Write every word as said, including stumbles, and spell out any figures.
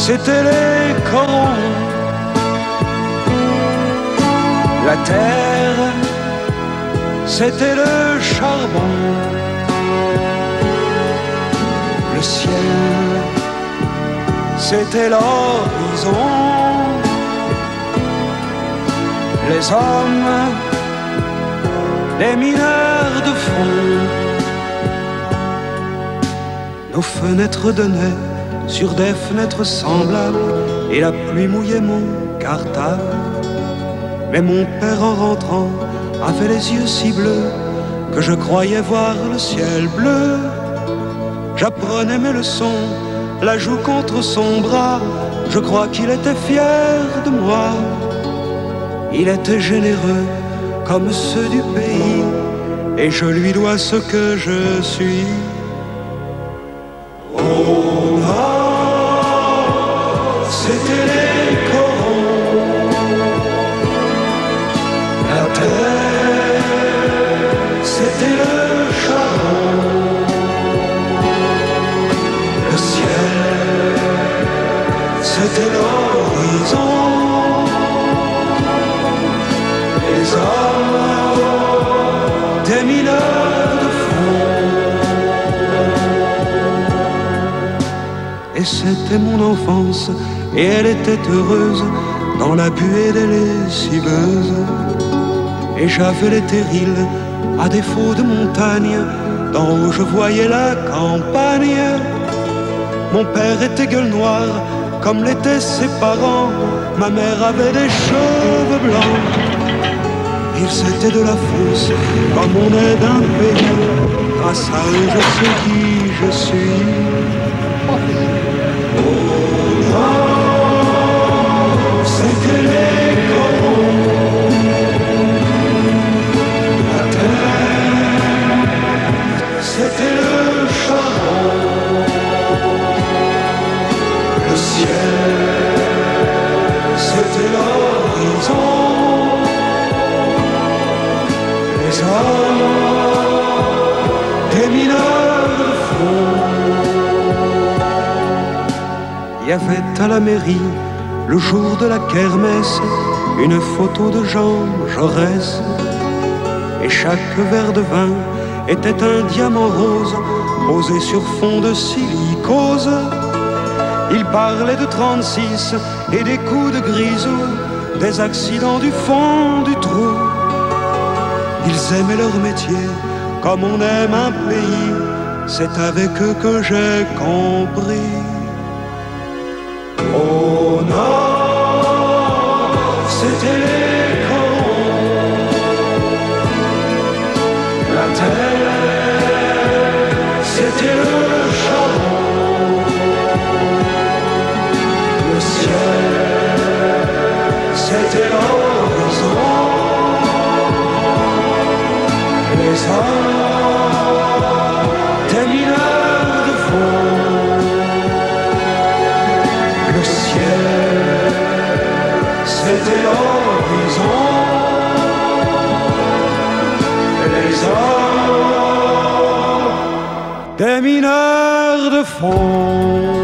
c'était les corons. La terre, c'était le charbon. Le ciel, c'était l'horizon. Les hommes, les mineurs de fond. Nos fenêtres donnaient sur des fenêtres semblables, et la pluie mouillait mon cartable. Mais mon père en rentrant avait les yeux si bleus que je croyais voir le ciel bleu. J'apprenais mes leçons, la joue contre son bras. Je crois qu'il était fier de moi. Il était généreux comme ceux du pays, et je lui dois ce que je suis. Oh non, c'était les corons. La terre, c'était le charbon. Le ciel, c'était l'horizon. Les hommes, des mineurs de fond. Et c'était mon enfance, et elle était heureuse dans la buée des lessiveuses. Et j'avais les terrils, à défaut de montagne, d'en haut je voyais la campagne. Mon père était gueule noire, comme l'étaient ses parents. Ma mère avait des cheveux blancs. Ils étaient de la fosse, comme on est d'un pays. Grâce à eux, je sais qui je suis. Oh non, c'était les corons. La terre, c'était le charbon. Le ciel, c'était l'horizon. Les hommes, des mineurs de fond. Il y avait à la mairie, le jour de la kermesse, une photo de Jean Jaurès. Et chaque verre de vin était un diamant rose posé sur fond de silicose. Il parlait de trente-six et des coups de grisou, des accidents du fond du trou. Ils aimaient leur métier comme on aime un pays. C'est avec eux que j'ai compris. Oh non, c'était les corons. La terre, c'était le charbon. Le ciel, c'était l'horizon. Les hommes, des mineurs de fond. Le ciel, c'était l'horizon. Les hommes, des mineurs de fond.